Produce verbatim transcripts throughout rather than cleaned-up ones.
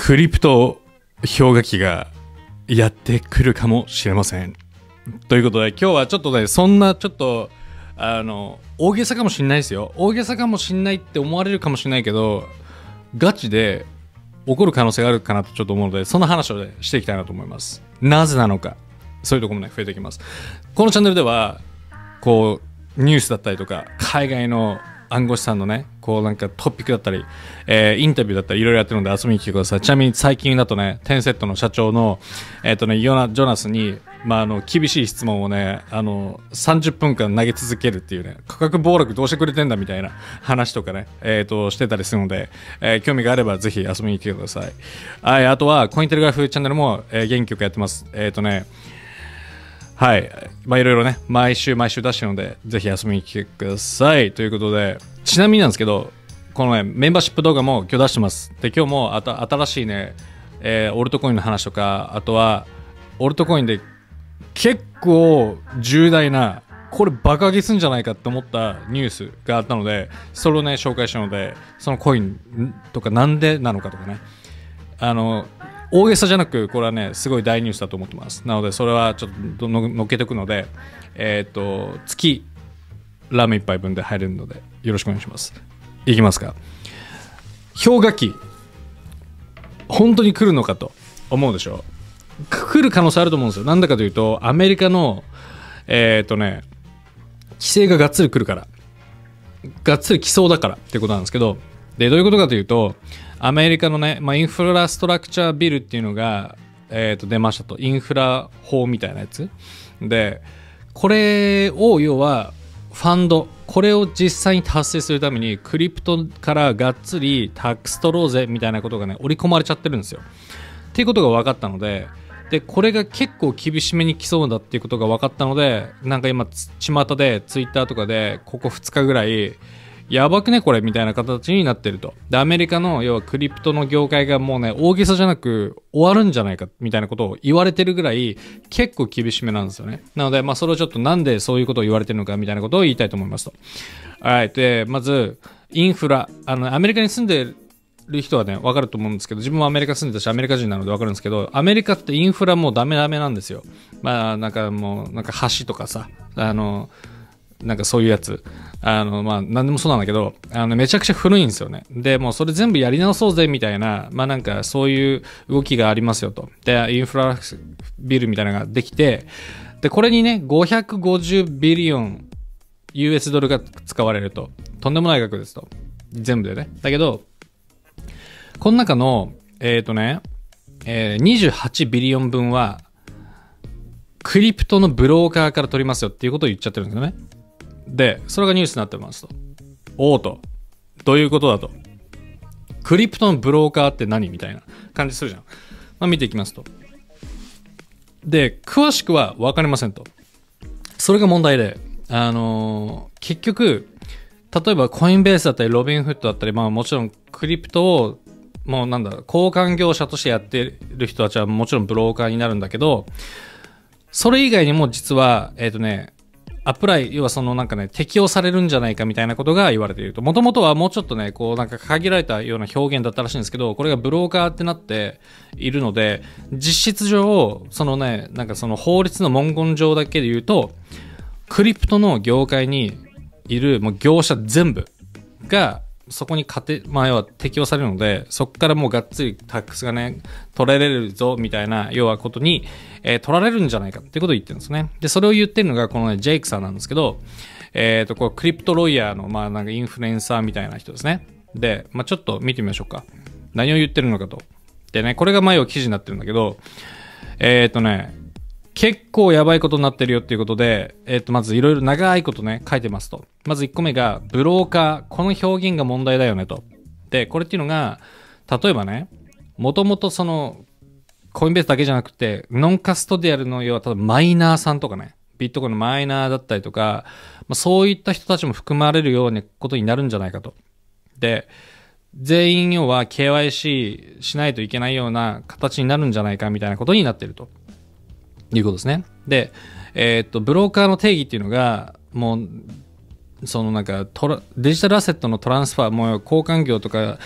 クリプト氷河期がやってくるかもしれません。ということで今日はちょっとね、そんなちょっとあの大げさかもしんないですよ。大げさかもしんないって思われるかもしれないけど、ガチで起こる可能性があるかなとちょっと思うので、その話を、ね、していきたいなと思います。なぜなのか、そういうところもね増えていきます。このチャンネルではこうニュースだったりとか海外の暗号資産のねこうなんかトピックだったり、えー、インタビューだったりいろいろやってるので遊びに来てください。ちなみに最近だとねテンセットの社長のえっ、ー、とねヨナジョナスにまああの厳しい質問をねあのさんじゅっぷんかん投げ続けるっていうね、価格暴落どうしてくれてんだみたいな話とかねえっ、ー、としてたりするので、えー、興味があればぜひ遊びに来てください。はい、あとはコインテレグラフチャンネルも、えー、元気よくやってます。えっ、ー、とねはい、まあいろいろね毎週毎週出してるのでぜひ遊びに来てくださいということで、ちなみになんですけどこのねメンバーシップ動画も今日出してます。で今日もあた新しいね、えー、オルトコインの話とか、あとはオルトコインで結構重大なこれバカ上げすんじゃないかって思ったニュースがあったので、それをね紹介したので、そのコインとかなんでなのかとかね、あの大げさじゃなくこれはねすごい大ニュースだと思ってます。なのでそれはちょっとののっけておくので、えっ、ー、と月ラーメン一杯分で入れるのでよろしくお願いします。いきますか。氷河期本当に来るのかと思うでしょ。来る可能性あると思うんですよ。なんだかというとアメリカのえっ、ー、とね規制ががっつり来るから、がっつり来そうだからっていうことなんですけど、でどういうことかというとアメリカのね、まあ、インフラストラクチャービルっていうのが、えー、と出ましたと。インフラ法みたいなやつで、これを要はファンド、これを実際に達成するためにクリプトからがっつりタックス取ろうぜみたいなことがね織り込まれちゃってるんですよっていうことが分かったので、でこれが結構厳しめに来そうだっていうことが分かったので、なんか今巷でツイッターとかでここふつかぐらいやばくねこれみたいな形になってると。でアメリカの要はクリプトの業界がもうね大げさじゃなく終わるんじゃないかみたいなことを言われてるぐらい結構厳しめなんですよね。なのでまあそれをちょっとなんでそういうことを言われてるのかみたいなことを言いたいと思いますと。はい、でまずインフラ、あのアメリカに住んでる人はね分かると思うんですけど、自分もアメリカ住んでたしアメリカ人なので分かるんですけど、アメリカってインフラもうダメダメなんですよ。まあなんかもうなんか橋とかさ、あのなんかそういうやつ、あのまあ何でもそうなんだけど、あのめちゃくちゃ古いんですよね。でもうそれ全部やり直そうぜみたいな、まあなんかそういう動きがありますよと。でインフラビルみたいなのができて、でこれにねごひゃくごじゅうビリオン ユーエス ドルが使われると。とんでもない額ですと、全部でね。だけどこの中のえっ、ー、とね、えー、にじゅうはちビリオン分はクリプトのブローカーから取りますよっていうことを言っちゃってるんですよね。でそれがニュースになってますと。おおと、どういうことだと。クリプトのブローカーって何みたいな感じするじゃん。まあ、見ていきますと。で詳しくは分かりませんと。それが問題で、あのー、結局例えばコインベースだったりロビンフットだったり、まあもちろんクリプトをもうなんだ交換業者としてやってる人たちはもちろんブローカーになるんだけど、それ以外にも実はえっ、ー、とねアプライ、要はそのなんかね適用されるんじゃないかみたいなことが言われていると。もともとはもうちょっとねこうなんか限られたような表現だったらしいんですけど、これがブローカーってなっているので、実質上そのねなんかその法律の文言上だけで言うとクリプトの業界にいるもう業者全部がそこに勝て、まあ要は適用されるので、そこからもうがっつりタックスがね取られるぞみたいな要はことに、えー、取られるんじゃないかっていうことを言ってるんですね。でそれを言ってるのがこのねジェイクさんなんですけど、えっ、ー、とこれクリプトロイヤーのまあなんかインフルエンサーみたいな人ですね。でまあちょっと見てみましょうか、何を言ってるのかと。でねこれが前を記事になってるんだけど、えっ、ー、とね結構やばいことになってるよっていうことで、えっと、まずいろいろ長いことね、書いてますと。まずいっこめが、ブローカー。この表現が問題だよねと。で、これっていうのが、例えばね、もともとその、コインベースだけじゃなくて、ノンカストディアルの要は、例えばマイナーさんとかね、ビットコインのマイナーだったりとか、まあ、そういった人たちも含まれるようなことになるんじゃないかと。で、全員要は ケーワイシー しないといけないような形になるんじゃないかみたいなことになっていると。いうことですね。で、えー、っとブローカーの定義っていうのがもうそのなんかトラデジタルアセットのトランスファー、もう交換業とか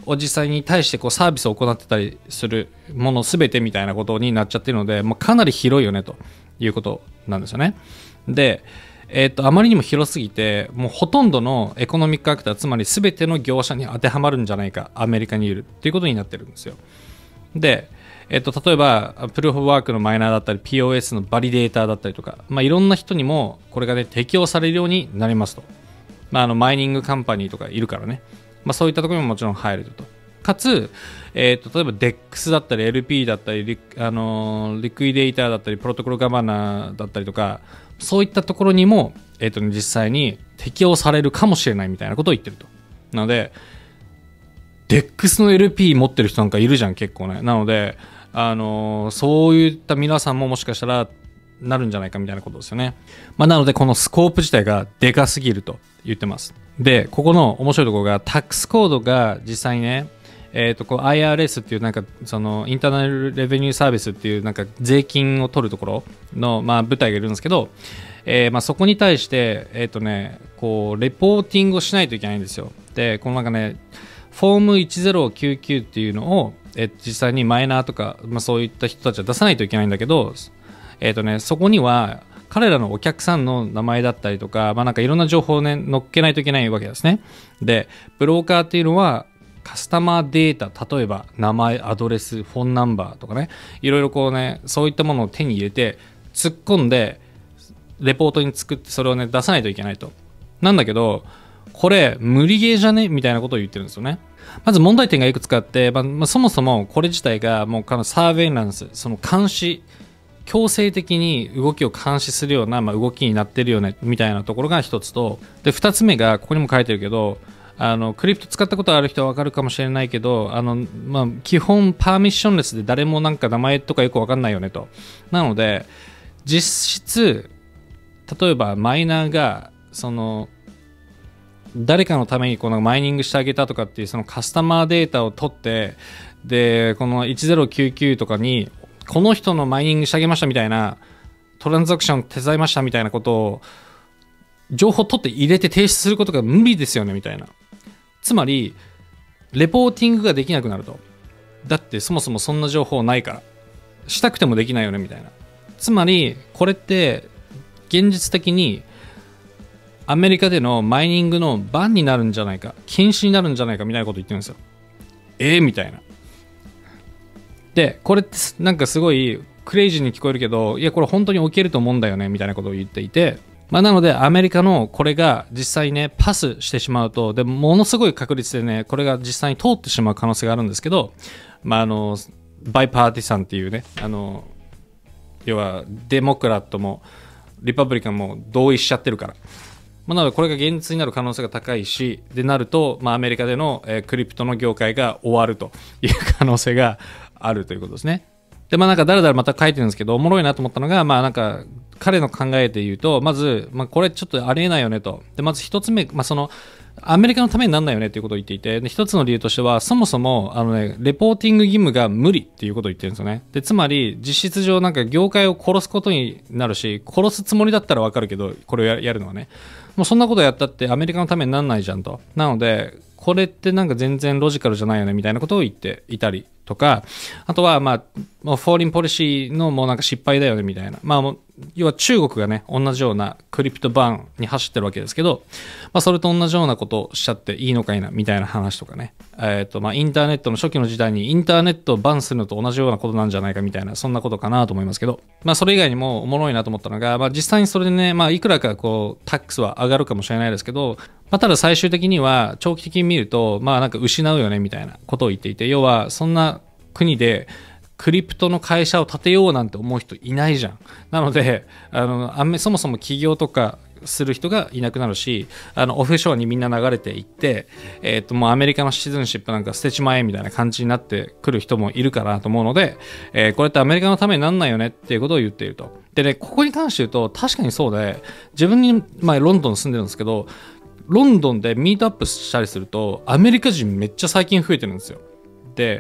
を実際に対してこうサービスを行ってたりするもの全てみたいなことになっちゃってるので、まあ、かなり広いよねということなんですよね。で、えー、とあまりにも広すぎて、もうほとんどのエコノミックアクター、つまり全ての業者に当てはまるんじゃないか、アメリカにいるっていうことになってるんですよ。で、えー、と例えばプルーフ・オブ・ワークのマイナーだったり ピーオーエス のバリデーターだったりとか、まあ、いろんな人にもこれがね適用されるようになりますと。まあ、あのマイニングカンパニーとかいるからね、まあ、そういったところにももちろん入れると。かつ、えー、と例えば デックス だったり エルピー だったりリ、あのー、リクイデーターだったりプロトコルガバナーだったりとか、そういったところにも、えー、と実際に適用されるかもしれないみたいなことを言ってると。なので デックス の エルピー 持ってる人なんかいるじゃん結構ね。なので、あのー、そういった皆さんももしかしたらなるんじゃないかみたいなことですよね。まあ、なのでこのスコープ自体がでかすぎると言ってます。で、ここの面白いところがタックスコードが実際にね、えー、とこう アイアールエス っていうなんかそのインターナルレベニューサービスっていうなんか税金を取るところのまあ部隊がいるんですけど、えー、まあそこに対してえっ、とねこうレポーティングをしないといけないんですよ。で、このなんかねフォームいちぜろきゅうきゅうっていうのを、えー、実際にマイナーとか、まあ、そういった人たちは出さないといけないんだけど、えーとね、そこには彼らのお客さんの名前だったりとか、まあ、なんかいろんな情報をね載っけないといけないわけですね。で、ブローカーっていうのはカスタマーデータ、例えば名前、アドレス、フォンナンバーとかね、いろいろこうねそういったものを手に入れて突っ込んでレポートに作ってそれをね出さないといけないと。なんだけどこれ無理ゲーじゃねみたいなことを言ってるんですよね。まず問題点がいくつかあって、まあまあ、そもそもこれ自体がもうこのサーベイランス、その監視、強制的に動きを監視するような、まあ、動きになってるよねみたいなところが一つと、で二つ目がここにも書いてるけど、あのクリプト使ったことある人は分かるかもしれないけど、あの、まあ、基本パーミッションレスで誰もなんか名前とかよく分かんないよねと。なので実質例えばマイナーがその誰かのためにこのマイニングしてあげたとかっていうそのカスタマーデータを取って、でこのいちぜろきゅうきゅうとかにこの人のマイニングしてあげましたみたいな、トランザクション手伝いましたみたいなことを情報取って入れて提出することが無理ですよねみたいな。つまりレポーティングができなくなると。だってそもそもそんな情報ないから、したくてもできないよねみたいな。つまりこれって現実的にアメリカでのマイニングのバンになるんじゃないか、禁止になるんじゃないかみたいなこと言ってるんですよ。えーみたいな。でこれってなんかすごいクレイジーに聞こえるけど、いやこれ本当に起きると思うんだよねみたいなことを言っていて、まあ、なのでアメリカのこれが実際ねパスしてしまうと、でものすごい確率でねこれが実際に通ってしまう可能性があるんですけど、まあ、あのバイパーティサンっていうね、あの要はデモクラットもリパブリカンも同意しちゃってるから、まあ、なのでこれが現実になる可能性が高いし、でなると、まあ、アメリカでの、えー、クリプトの業界が終わるという可能性があるということですね。でまあなんかだらだらまた書いてるんですけど、おもろいなと思ったのが、まあなんか彼の考えで言うと、まず、まあ、これちょっとありえないよねと。でまず一つ目、まあ、そのアメリカのためにならないよねということを言っていて、で一つの理由としてはそもそもあの、ね、レポーティング義務が無理っていうことを言ってるんですよね。でつまり実質上なんか業界を殺すことになるし、殺すつもりだったらわかるけどこれを や, やるのはね、もうそんなことやったってアメリカのためにならないじゃんと。なのでこれってなんか全然ロジカルじゃないよねみたいなことを言っていたりとか、あとはまあもうフォーリンポリシーのもうなんか失敗だよねみたいな、まあもう要は中国がね同じようなクリプトバーンに走ってるわけですけど、まあ、それと同じようなことをしちゃっていいのかいなみたいな話とかね、えーとまあインターネットの初期の時代にインターネットをバンするのと同じようなことなんじゃないかみたいな、そんなことかなと思いますけど、まあそれ以外にもおもろいなと思ったのが、まあ実際にそれでね、まあいくらかこうタックスは上がるかもしれないですけど、まあ、ただ最終的には長期的に見るとまあなんか失うよねみたいなことを言っていて、要はそんな国でクリプトの会社を建てようなんて思う人いないじゃん。なのであのあんまそもそも起業とかする人がいなくなるし、あのオフショアにみんな流れていって、えー、ともうアメリカのシティズンシップなんか捨てちまえみたいな感じになってくる人もいるかなと思うので、えー、これってアメリカのためになんないよねっていうことを言っていると。でね、ここに関して言うと確かにそうで、自分に、まあ、ロンドン住んでるんですけど、ロンドンでミートアップしたりするとアメリカ人めっちゃ最近増えてるんですよ。で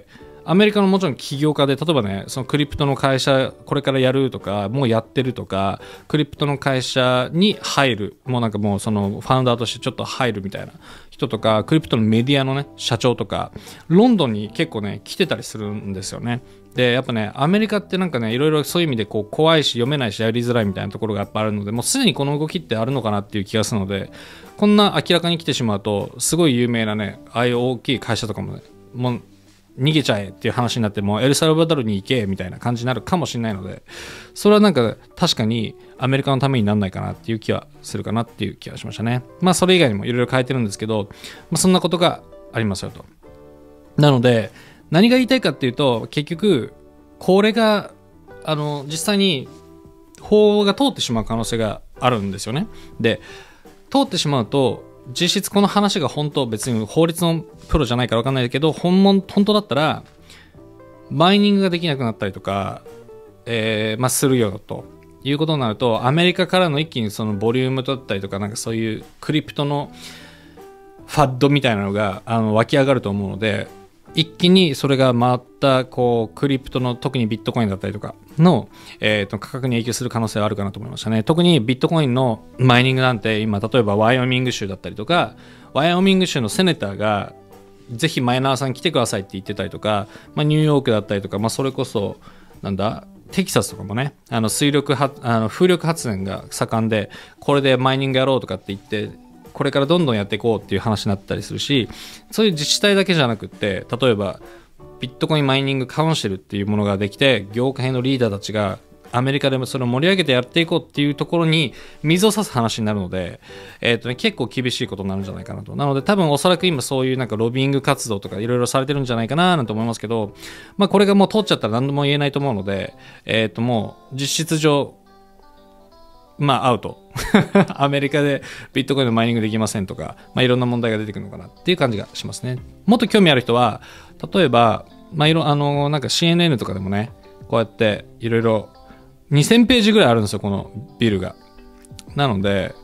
アメリカのもちろん起業家で、例えばね、そのクリプトの会社これからやるとか、もうやってるとか、クリプトの会社に入る、もうなんかもうそのファウンダーとしてちょっと入るみたいな人とか、クリプトのメディアのね、社長とか、ロンドンに結構ね、来てたりするんですよね。で、やっぱね、アメリカってなんかね、いろいろそういう意味でこう怖いし、読めないし、やりづらいみたいなところがやっぱあるので、もうすでにこの動きってあるのかなっていう気がするので、こんな明らかに来てしまうと、すごい有名なね、ああいう大きい会社とかもね、もう、逃げちゃえっていう話になってもエルサルバドルに行けみたいな感じになるかもしれないので、それはなんか確かにアメリカのためにならないかなっていう気はするかなっていう気がしましたね。まあそれ以外にもいろいろ変えてるんですけど、まあ、そんなことがありますよと。なので何が言いたいかっていうと、結局これがあの実際に法が通ってしまう可能性があるんですよね。で、通ってしまうと実質この話が本当、別に法律のプロじゃないから分かんないけど、本物本当だったらマイニングができなくなったりとか、えー、まあするよということになると、アメリカからの一気にそのボリュームだったりとか、なんかそういうクリプトのファッドみたいなのがあの湧き上がると思うので、一気にそれがまたこうクリプトの、特にビットコインだったりとかの、えー、と価格に影響する可能性はあるかなと思いましたね。特にビットコインのマイニングなんて今、例えばワイオミング州だったりとか、ワイオミング州のセネターがぜひマイナーさん来てくださいって言ってたりとか、まあ、ニューヨークだったりとか、まあ、それこそなんだテキサスとかもね、あの水力はあの風力発電が盛んで、これでマイニングやろうとかって言ってこれからどんどんやっていこうっていう話になったりするし、そういう自治体だけじゃなくって、例えばビットコインマイニングカウンシルっていうものができて、業界のリーダーたちがアメリカでもそれを盛り上げてやっていこうっていうところに水を差す話になるので、えーとね、結構厳しいことになるんじゃないかなと。なので多分おそらく今そういうなんかロビーング活動とかいろいろされてるんじゃないかななんて思いますけど、まあこれがもう通っちゃったら何とも言えないと思うので、えーともう実質上まあアウトアメリカでビットコインのマイニングできませんとか、まあ、いろんな問題が出てくるのかなっていう感じがしますね。もっと興味ある人は例えば、まあ、いろあのなんか シーエヌエヌ とかでもね、こうやっていろいろにせんページぐらいあるんですよ、このビルが。なので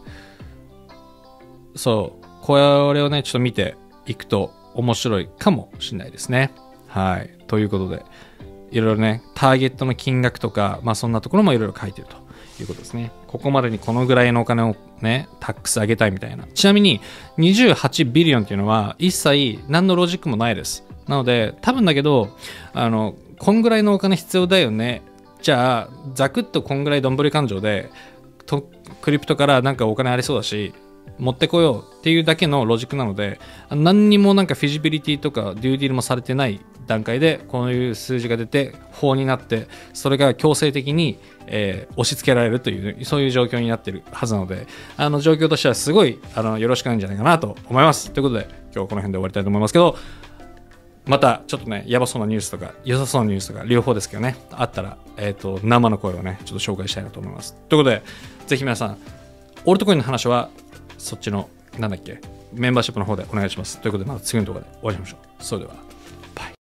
そうこれをねちょっと見ていくと面白いかもしれないですね。はい、ということでいろいろねターゲットの金額とか、まあ、そんなところもいろいろ書いてるということですね。ここまでにこのぐらいのお金をねタックス上げたいみたいな。ちなみににじゅうはちビリオンっていうのは一切何のロジックもないです。なので多分だけどあのこんぐらいのお金必要だよね、じゃあざくっとこんぐらいどんぶり勘定でとクリプトからなんかお金ありそうだし持ってこようっていうだけのロジックなので、何にもなんかフィジビリティとかデューディールもされてない段階でこういう数字が出て法になって、それが強制的に、えー、押し付けられるというそういう状況になってるはずなので、あの状況としてはすごいあのよろしくないんじゃないかなと思います。ということで今日はこの辺で終わりたいと思いますけど、またちょっとねやばそうなニュースとか良さそうなニュースとか両方ですけどね、あったら、えーと、生の声をねちょっと紹介したいなと思います。ということでぜひ皆さんオルトコインの話はそっちのなんだっけメンバーシップの方でお願いします。ということでまた次の動画でお会いしましょう。それでは。